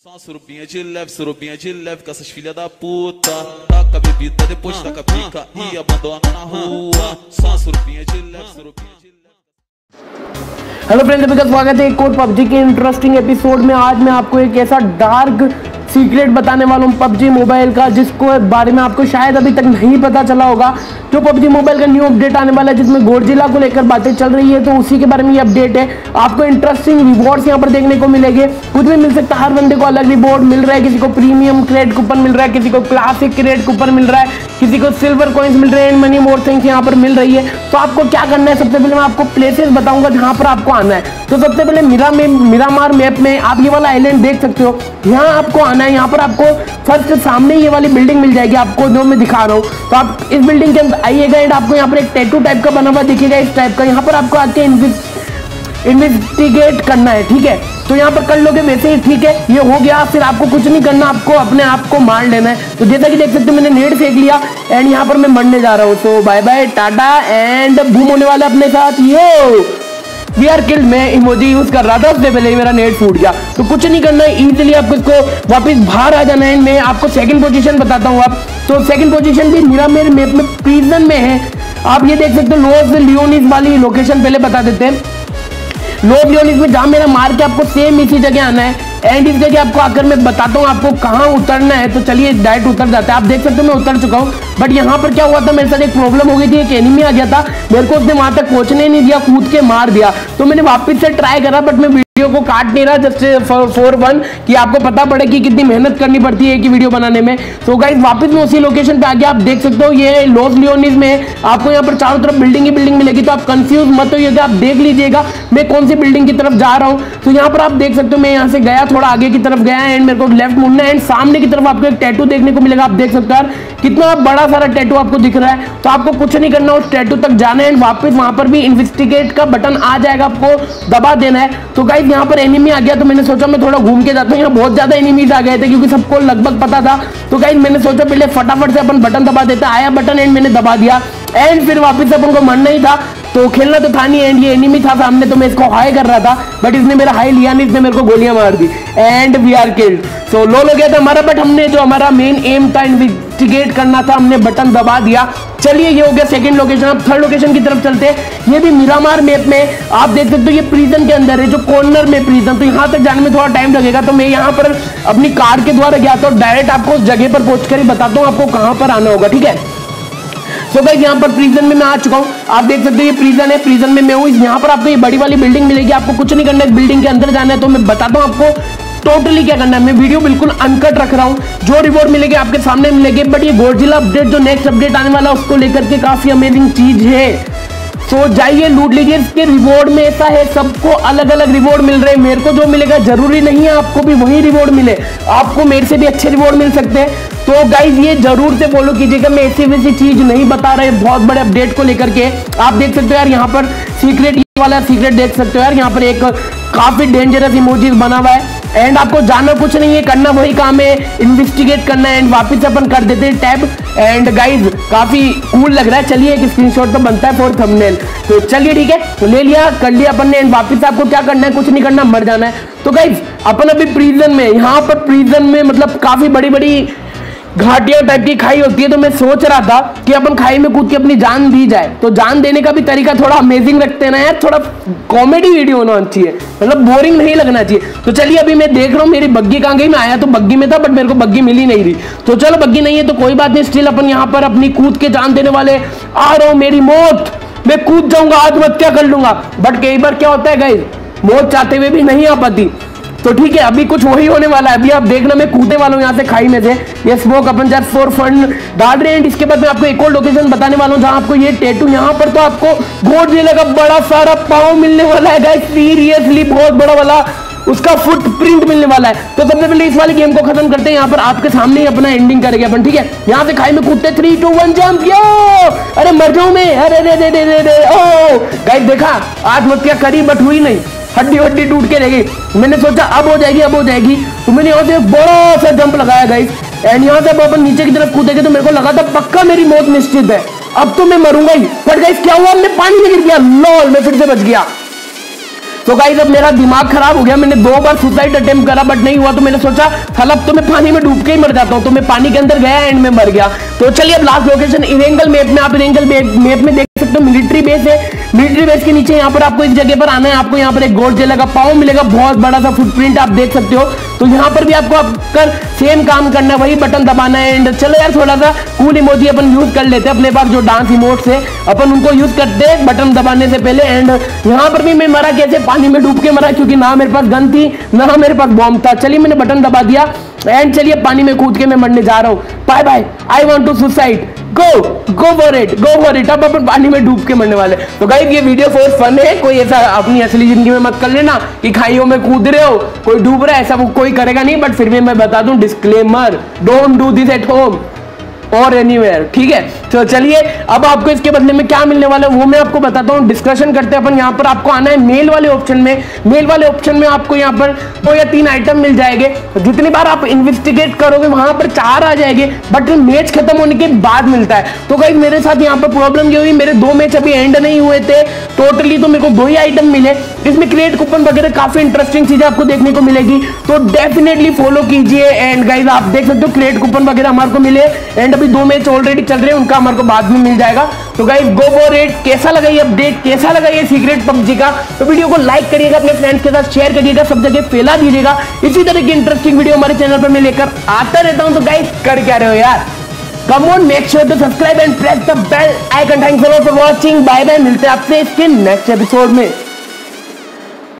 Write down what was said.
Só surubinha de leve com essas filhas da puta. Taca a bebida, depois taca a pica e abandona na rua. Só surubinha de leve, hello friends, आपका स्वागत है एक और PUBG के interesting episode में। आज मैं आपको एक ऐसा डार्क सीक्रेट बताने वाला हूँ पबजी मोबाइल का, जिसको बारे में आपको शायद अभी तक नहीं पता चला होगा। जो पबजी मोबाइल का न्यू अपडेट आने वाला है, जिसमें गॉडजिला को लेकर बातें चल रही है, तो उसी के बारे में ये अपडेट है। आपको इंटरेस्टिंग रिवॉर्ड्स यहाँ पर देखने को मिलेंगे। कुछ भी मिल सकता है, हर बंदे को अलग रिवॉर्ड मिल रहा है। किसी को प्रीमियम क्रेड कूपन मिल रहा है, किसी को क्लासिक क्रेड कूपन मिल रहा है, किसी को सिल्वर कॉइन्स मिल रहे हैं, मनी मोर थिंग्स यहाँ पर मिल रही है। तो आपको क्या करना है, सबसे पहले मैं आपको प्लेसेस बताऊंगा जहाँ पर आपको आना है। तो सबसे पहले मिरामार मैप में आप ये वाला आइलैंड देख सकते हो, यहाँ आपको आना है। यहाँ पर आपको फर्स्ट सामने ये वाली बिल्डिंग मिल जाएगी, आपको जो मैं दिखा रहा हूँ। तो आप इस बिल्डिंग के अंदर आइएगा एंड आपको यहाँ पर एक टैटू टाइप का बना हुआ दिखेगा, इस टाइप का। यहाँ पर आपको आके इन्वेस्टिगेट करना है, ठीक है। तो यहाँ पर कर लोगे वैसे ही, ठीक है। ये हो गया, फिर आपको कुछ नहीं करना, आपको अपने आप को मार लेना है। तो जैसा कि देख सकते हो, मैंने नेट फेंक लिया एंड यहाँ पर मैं मरने जा रहा हूँ। तो bye bye tata and boom होने वाला अपने साथ। Yo we are killed. मैं इमोजी यूज कर रहा था, उससे पहले ही मेरा नेट फूट गया। तो कुछ नहीं करना है, इजीली आपको इसको वापस बाहर आ जाना है। मैं आपको सेकंड पोजीशन बताता हूँ। आप तो सेकंड पोजीशन भी मेरे मैप में प्रिजन में है। आप ये देख सकते हो, लॉस लियोनिस वाली लोकेशन पहले बता देते हैं। लॉस लियोनिस में जहां मेरा मार के आपको सेम इसी जगह आना है एंड इस जगह आपको आकर मैं बताता हूँ आपको कहाँ उतरना है। तो चलिए डायरेक्ट उतर जाते हैं। आप देख सकते हो मैं उतर चुका हूँ, बट यहाँ पर क्या हुआ था, मेरे साथ एक प्रॉब्लम हो गई थी। एक एनिमी आ गया था, मेरे को उसने वहां तक पहुंचने नहीं दिया, कूद के मार दिया। तो मैंने वापस से ट्राई करा, बट मैं वीडियो को काट नहीं रहा, जस्ट फॉर वन, कि आपको पता पड़े कि कितनी मेहनत करनी पड़ती है एक ही वीडियो बनाने में। तो गाइस वापस मैं उसी लोकेशन पे आ गया। आप देख सकते हो ये लॉस लियोनिस में आपको यहाँ पर चारों तरफ बिल्डिंग ही बिल्डिंग मिलेगी। तो आप कंफ्यूज मत होइएगा, आप देख लीजिएगा मैं कौन सी बिल्डिंग की तरफ जा रहा हूँ। तो यहाँ पर आप देख सकते हो मैं यहाँ से गया, थोड़ा आगे की तरफ गया एंड मेरे को लेफ्ट मुड़ना है एंड सामने की तरफ आपको एक टैटू देखने को मिलेगा। आप देख सकते हो यार कितना बड़ा सारा टैटू आपको दिख रहा है। तो आपको कुछ नहीं करना, उस टैटू तक जाना है एंड वापस वहां पर भी इन्वेस्टिगेट का बटन आ जाएगा, आपको दबा देना है। तो गाइस यहाँ पर एनिमी आ गया, तो मैंने सोचा मैं थोड़ा घूम के जाता हूँ। यहाँ बहुत ज्यादा एनिमीज आ गए थे क्योंकि सबको लगभग पता था। तो गाइस मैंने सोचा पहले फटाफट से अपन बटन दबा देता। आया बटन एंड मैंने दबा दिया एंड फिर वापस अपन को मरना ही था, तो खेलना तो था नहीं। एंड ये एनिमी था सामने, तो मैं इसको हाई कर रहा था, बट इसने मेरा हाई लिया नहीं, इसने मेरे को गोलियां मार दी and we are killed. So लो हो गया था हमारा, बट हमने जो हमारा मेन एम था इन्वेस्टिगेट करना था, हमने बटन दबा दिया। चलिए ये हो गया सेकंड लोकेशन। अब थर्ड लोकेशन की तरफ चलते हैं। ये भी मिरामार मैप में आप देख सकते हो, ये प्रिजन के अंदर है, जो कॉर्नर में प्रिजन। तो यहाँ तक जाने में थोड़ा टाइम लगेगा, तो मैं यहाँ पर अपनी कार के द्वारा गया था। डायरेक्ट आपको उस जगह पर पहुंचकर ही बताता हूँ आपको कहाँ पर आना होगा, ठीक है। तो गाइस यहाँ पर प्रिजन में मैं आ चुका हूँ। आप देख सकते हो ये प्रिजन है, प्रिजन में मैं हूँ। यहाँ पर आपको ये बड़ी वाली बिल्डिंग मिलेगी, आपको कुछ नहीं करना है, इस बिल्डिंग के अंदर जाना है। तो मैं बताता हूँ आपको टोटली क्या करना है। मैं वीडियो बिल्कुल अनकट रख रहा हूँ, जो रिवॉर्ड मिलेगी आपके सामने मिलेगी। बट ये गॉडजिला अपडेट जो नेक्स्ट अपडेट आने वाला है, उसको लेकर के काफी अमेजिंग चीज है। तो जाइए लूट लीजिए। इसके रिवॉर्ड में ऐसा है, सबको अलग अलग रिवॉर्ड मिल रहे हैं। मेरे को जो मिलेगा जरूरी नहीं है आपको भी वही रिवॉर्ड मिले, आपको मेरे से भी अच्छे रिवॉर्ड मिल सकते हैं। तो गाइज ये जरूर से फॉलो कीजिएगा, मैं ऐसी वैसी चीज नहीं बता रहे बहुत बड़े अपडेट को लेकर के। आप देख सकते हो यार यहाँ पर सीक्रेट, ये वाला सीक्रेट देख सकते हो यार, यहाँ पर एक काफी डेंजरस इमोजीज बना हुआ है एंड आपको जाना कुछ नहीं है, करना वही काम है, इन्वेस्टिगेट करना है एंड वापस अपन कर देते हैं टैब। एंड गाइज काफी कूल लग रहा है। चलिए एक स्क्रीनशॉट तो बनता है फॉर थंबनेल। तो चलिए ठीक है, तो ले लिया, कर लिया अपन ने एंड वापस आपको क्या करना है, कुछ नहीं करना, मर जाना है। तो गाइज अपन अभी प्रिजन में, यहाँ पर प्रिजन में मतलब काफी बड़ी बड़ी घाटियां टाइप की खाई होती है। तो मैं सोच रहा था कि अपन खाई में कूद के अपनी जान दी जाए। तो जान देने का भी तरीका थोड़ा अमेजिंग रखते हैं ना यार, थोड़ा कॉमेडी वीडियो होना चाहिए, मतलब बोरिंग नहीं लगना चाहिए। तो चलिए अभी मैं देख रहा हूँ मेरी बग्गी कहाँ गई। मैं आया तो बग्गी में था, बट मेरे को बग्गी मिली नहीं रही। तो चलो बग्गी नहीं है तो कोई बात नहीं, स्टिल अपन यहाँ पर अपनी कूद के जान देने वाले आ रहा हूँ। मेरी मौत, मैं कूद जाऊंगा, आत्महत्या कर लूंगा। बट कई बार क्या होता है गाइस, मौत चाहते हुए भी नहीं आ पाती। तो ठीक है, अभी कुछ वही होने वाला है। अभी आप देखना मैं कूदने वाला हूँ यहाँ से खाई में से। ये स्मोक अपन जस्ट फॉर फन डाल रहे हैं। इसके बाद मैं आपको एक और लोकेशन बताने वाला हूँ जहाँ आपको ये टैटू, यहाँ पर तो आपको गॉडजिला का बड़ा सारा पाँव मिलने वाला है गाइस, सीरियसली बहुत बड़ा वाला उसका फुटप्रिंट मिलने वाला है। तो सबसे पहले इस वाले गेम को खत्म करते हैं, यहाँ पर आपके सामने ही अपना एंडिंग करेंगे अपन, ठीक है। यहाँ से खाई में कूदते 3 2 1 जंप। यो अरे मर जाऊं मैं, अरे रे रे रे रे। ओ गाइस देखा, आत्महत्या करी बट हुई नहीं, हड्डी हड्डी टूट के रह गई। मैंने सोचा अब हो जाएगी, अब हो जाएगी। तो मैंने यहाँ से बड़ा सा जंप लगाया गाइस एंड यहाँ से अपन नीचे की तरफ कूदेंगे। तो मेरे को लगा था पक्का मेरी मौत निश्चित है, अब तो मैं मरूंगा ही। बट गाइस क्या हुआ, मैं पानी में गिर गया। लॉल, मैं फिर से बच गया। तो गाइस अब मेरा दिमाग खराब हो गया, मैंने 2 बार सुसाइड अटेम्प्ट करा बट नहीं हुआ, तो मैंने सोचा साला अब तो मैं पानी में डूब के ही मर जाता हूं, तो मैं पानी के अंदर गया एंड में मर गया। तो चलिए अब लास्ट लोकेशन इरेंगल मैप में, आप इरेंगल मैप में देख सकते हो मिलिट्री बेस है। मिलिट्री बेस के नीचे यहाँ पर आपको इस जगह पर आना है, आपको यहाँ पर एक गोल्ड जेल का पाँव मिलेगा, बहुत बड़ा सा फुटप्रिंट आप देख सकते हो। तो यहाँ पर भी आपको आपकर सेम काम करना है, वही बटन दबाना है। एंड चलो यार थोड़ा सा कूल इमोजी अपन यूज कर लेते हैं, अपने पास जो डांस इमोट्स है अपन उनको यूज करते हैं बटन दबाने से पहले। एंड यहाँ पर भी मैं मरा कैसे, पानी में डूब के मरा, क्योंकि ना मेरे पास गन थी ना मेरे पास बॉम्ब था। चलिए मैंने बटन दबा दिया एंड चलिए पानी में कूद के मैं मरने जा रहा हूँ। Bye bye, I want to suicide, go for it. अब अपन पानी में डूब के मरने वाले। तो गाइस ये वीडियो फॉर फन है, कोई ऐसा अपनी असली जिंदगी में मत कर लेना कि खाइयों में कूद रहे हो, कोई डूब रहा है, ऐसा वो कोई करेगा नहीं। बट फिर भी मैं बता दूं disclaimer, don't do this at home और एनीवेयर, ठीक है। तो चलिए अब आपको इसके बदले में क्या मिलने वाला है वो मैं आपको बताता हूँ। डिस्कशन करते हैं अपन। यहाँ पर आपको आना है मेल वाले ऑप्शन में। मेल वाले ऑप्शन में आपको यहाँ पर 2 या 3 आइटम मिल जाएंगे। जितनी बार आप इन्वेस्टिगेट करोगे वहां पर 4 आ जाएंगे, बट मैच खत्म होने के बाद मिलता है। तो गाइस मेरे साथ यहाँ पर प्रॉब्लम ये हुई, मेरे 2 मैच अभी एंड नहीं हुए थे टोटली, तो मेरे को 2 ही आइटम मिले। इसमें क्रिएट कूपन वगैरह काफी इंटरेस्टिंग चीजें आपको देखने को मिलेगी, तो डेफिनेटली फॉलो कीजिए। एंड गाइस आप देख सकते हो क्रिएट कूपन वगैरह हमारे को मिले। एंड अभी 2 मैच ऑलरेडी चल रहे हैं, उनका हमारे को बाद में मिल जाएगा। तो गाइस गो फॉर इट। कैसा लगा ये अपडेट, कैसा लगा ये सीक्रेट पबजी का, तो वीडियो को लाइक करिएगा, अपने फ्रेंड्स के साथ शेयर करिएगा, सब जगह फैला दीजिएगा। इसी तरह की इंटरेस्टिंग वीडियो हमारे चैनल पर मैं लेकर आता रहता हूं। तो गाइस कर क्या रहे हो यार, come on, make sure to subscribe and press the bell icon. Thanks for watching, bye bye, मिलते हैं आपसे इसके नेक्स्ट एपिसोड में।